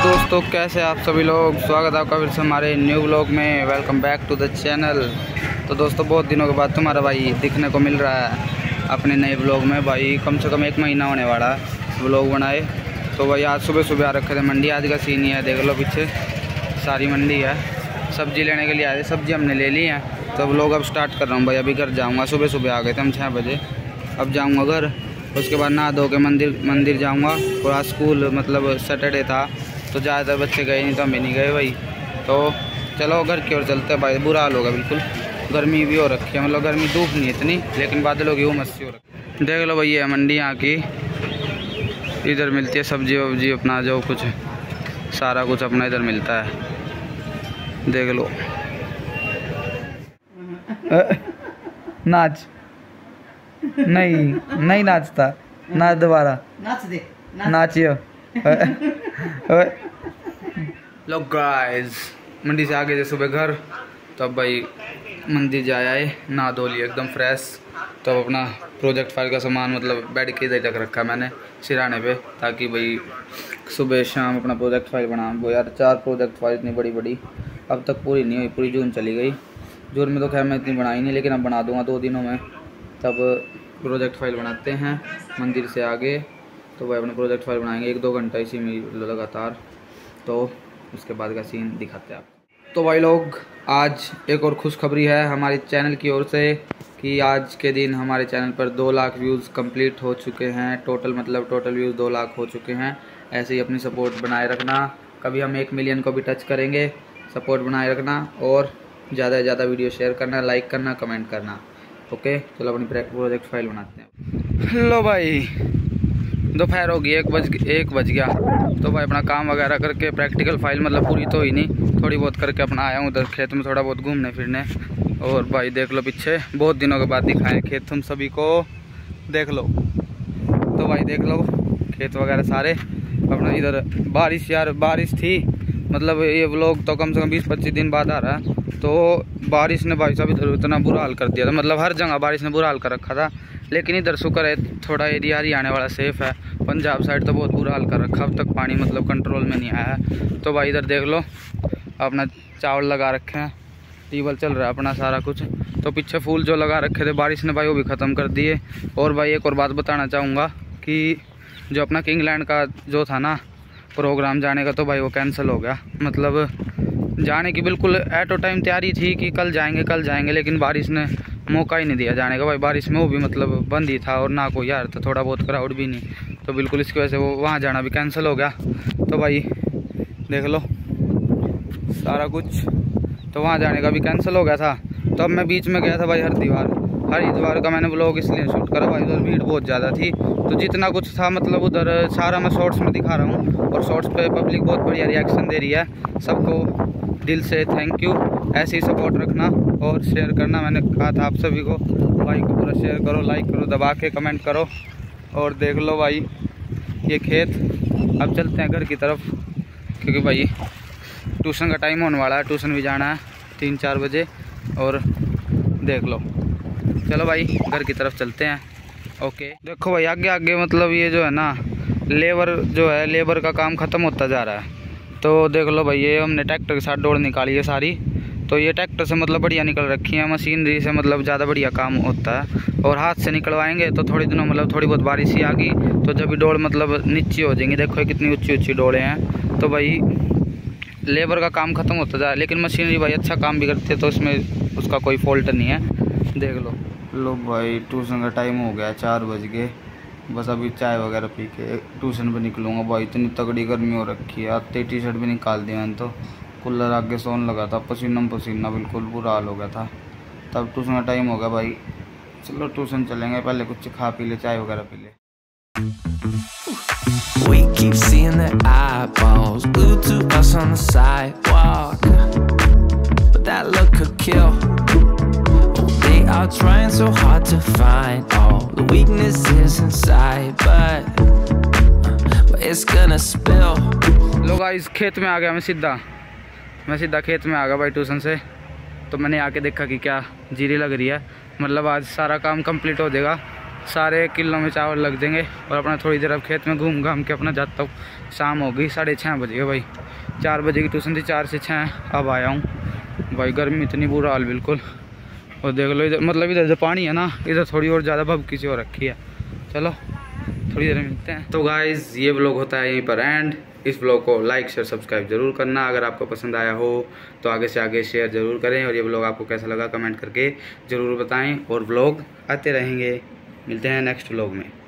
दोस्तों, कैसे आप सभी लोग। स्वागत है आपका फिर से हमारे न्यू व्लॉग में। Welcome back to the channel. तो दोस्तों, बहुत दिनों के बाद तुम्हारा भाई दिखने को मिल रहा है अपने नए व्लॉग में। भाई कम से कम 1 महीना होने वाला है व्लॉग बनाए। तो भाई आज सुबह सुबह आ रखे थे मंडी। आज का सीन ही है, देख लो पीछे सारी मंडी है। सब्ज़ी लेने के लिए आए, सब्ज़ी हमने ले ली है। तो व्लॉग अब स्टार्ट कर रहा हूँ भाई। अभी घर जाऊँगा, सुबह सुबह आ गए थे हम 6 बजे। अब जाऊँगा घर, उसके बाद नहा धो के मंदिर जाऊँगा। और आज स्कूल मतलब सैटरडे था तो ज़्यादातर बच्चे गए नहीं, तो हम भी नहीं गए भाई। तो चलो घर की ओर चलते हैं भाई। बुरा हाल होगा बिल्कुल, गर्मी भी हो रखी है। मतलब गर्मी धूप नहीं इतनी, लेकिन बादलों की उमस सी हो रखी है। देख लो भाई, ये है मंडी यहाँ की। इधर मिलती है सब्जी वब्जी, अपना जो कुछ सारा कुछ अपना इधर मिलता है। देख लो नाच नहीं नाचता, नाच दोबारा, नाच दे, नाचियो। लो गाइस, मंडी से आगे थे सुबह घर। तो अब भाई मंदिर जाए आए, नहा धो लिए एकदम फ्रेश। तो अब अपना प्रोजेक्ट फाइल का सामान मतलब बेड के इधर तक रखा मैंने सिराने पे, ताकि भाई सुबह शाम अपना प्रोजेक्ट फाइल बना। वो यार 4 प्रोजेक्ट फाइल इतनी बड़ी बड़ी अब तक पूरी नहीं हुई, पूरी जून चली गई। जून में तो खैर मैं इतनी बनाई नहीं, लेकिन अब बना दूंगा 2 दिनों में। तब प्रोजेक्ट फाइल बनाते हैं मंदिर से आगे। तो वह अपने प्रोजेक्ट फाइल बनाएंगे 1-2 घंटा इसी में लगातार। तो उसके बाद का सीन दिखाते हैं आपको। तो भाई लोग, आज एक और खुशखबरी है हमारे चैनल की ओर से कि आज के दिन हमारे चैनल पर 2 लाख व्यूज़ कंप्लीट हो चुके हैं। टोटल व्यूज़ 2 लाख हो चुके हैं। ऐसे ही अपनी सपोर्ट बनाए रखना। कभी हम 1 मिलियन को भी टच करेंगे। सपोर्ट बनाए रखना और ज़्यादा से ज़्यादा वीडियो शेयर करना, लाइक करना, कमेंट करना। ओके, चलो अपनी प्रोजेक्ट फाइल बनाते हैं। लो भाई, दोपहर होगी, 1 बज गया। तो भाई अपना काम वगैरह करके प्रैक्टिकल फाइल मतलब पूरी तो ही नहीं, थोड़ी बहुत करके अपना आया हूँ उधर खेत में थोड़ा बहुत घूमने फिरने। और भाई देख लो पीछे, बहुत दिनों के बाद दिखाएं खेत तुम सभी को, देख लो। तो भाई देख लो खेत वगैरह सारे अपना। इधर बारिश थी, मतलब ये व्लॉग तो कम से कम 20-25 दिन बाद आ रहा है। तो बारिश ने भाई साहब इधर इतना बुरा हाल कर दिया था, मतलब हर जगह बारिश ने बुरा हाल कर रखा था। लेकिन इधर शुक्र है थोड़ा एरिया हरियाणा वाला सेफ है। पंजाब साइड तो बहुत बुरा हाल कर रखा, अब तक पानी मतलब कंट्रोल में नहीं आया है। तो भाई इधर देख लो अपना चावल लगा रखे हैं, ट्यूबवेल चल रहा है अपना सारा कुछ। तो पीछे फूल जो लगा रखे थे बारिश ने भाई वो भी ख़त्म कर दिए। और भाई एक और बात बताना चाहूँगा कि जो अपना किंगलैंड का जो था ना प्रोग्राम जाने का, तो भाई वो कैंसिल हो गया। मतलब जाने की बिल्कुल एटो टाइम तैयारी थी कि कल जाएंगे, लेकिन बारिश ने मौका ही नहीं दिया जाने का भाई। बारिश में वो भी मतलब बंद ही था और ना कोई यार था, थोड़ा बहुत क्राउड भी नहीं। तो बिल्कुल इसकी वजह से वो वहाँ जाना भी कैंसिल हो गया। तो भाई देख लो सारा कुछ, तो वहाँ जाने का भी कैंसिल हो गया था। तो अब मैं बीच में गया था भाई हरिद्वार का मैंने व्लॉग इसलिए शूट करा भाई, उधर भीड़ बहुत ज़्यादा थी। तो जितना कुछ था मतलब उधर सारा मैं शॉर्ट्स में दिखा रहा हूँ। और शॉर्ट्स पे पब्लिक बहुत बढ़िया रिएक्शन दे रही है। सबको दिल से थैंक यू। ऐसे ही सपोर्ट रखना और शेयर करना। मैंने कहा था आप सभी को भाई को पूरा शेयर करो, लाइक करो, दबा के कमेंट करो। और देख लो भाई ये खेत। अब चलते हैं घर की तरफ, क्योंकि भाई ट्यूशन का टाइम होने वाला है। ट्यूशन भी जाना है 3-4 बजे। और देख लो, चलो भाई घर की तरफ चलते हैं। ओके, देखो भाई आगे मतलब ये जो है ना लेबर का काम ख़त्म होता जा रहा है। तो देख लो भाई, ये हमने ट्रैक्टर के साथ डोर निकाली है सारी। तो ये ट्रैक्टर से मतलब बढ़िया निकल रखी है, मशीनरी से मतलब ज़्यादा बढ़िया काम होता है। और हाथ से निकलवाएंगे तो थोड़ी दिनों मतलब थोड़ी बहुत बारिश ही आ गई तो जब भी डोर मतलब नीची हो जाएंगी। देखो कितनी ऊंची डोरें हैं। तो भाई लेबर का काम ख़त्म होता जा रहा है, लेकिन मशीनरी भाई अच्छा काम भी करती है, तो उसमें उसका कोई फॉल्ट नहीं है। देख लो भाई ट्यूशन का टाइम हो गया, 4 बज गए। बस अभी चाय वगैरह पी के ट्यूशन पे निकलूँगा। भाई इतनी तगड़ी गर्मी हो रखी है, आते टी शर्ट भी निकाल दी मैंने। तो कूलर आगे सोन लगा था, पसीना बिल्कुल बुरा हाल हो गया था। तब ट्यूशन का टाइम हो गया भाई। चलो ट्यूशन चलेंगे, पहले कुछ खा पी ले, चाय वगैरह पी ले। We keep seeing their eyeballs glued to us on the sidewalk, but that look could kill. Oh, they are trying so hard to find all the weaknesses inside, but it's gonna spill. लोग guys खेत में आ गया मैं सीधा खेत में आ गया भाई ट्यूशन से। तो मैंने आके देखा कि क्या जीरी लग रही है। मतलब आज सारा काम कंप्लीट हो जाएगा सारे किलो में चावल लग जाएंगे। और अपना थोड़ी देर अब खेत में घूम घाम के अपना जाता हूँ। शाम हो गई, 6:30 बज गए भाई। 4 बजे की ट्यूशन थी, 4 से 6 अब आया हूँ भाई। गर्मी इतनी बुरा हाल बिल्कुल। और देख लो इधर, मतलब इधर जो पानी है ना, इधर थोड़ी और ज़्यादा भभकी सी हो रखी है। चलो थोड़ी देर में मिलते हैं। तो गाइज़ ये ब्लॉग होता है यहीं पर एंड। इस ब्लॉग को लाइक शेयर सब्सक्राइब जरूर करना। अगर आपको पसंद आया हो तो आगे से आगे शेयर ज़रूर करें। और ये ब्लॉग आपको कैसा लगा कमेंट करके ज़रूर बताएं। और ब्लॉग आते रहेंगे। मिलते हैं नेक्स्ट ब्लॉग में।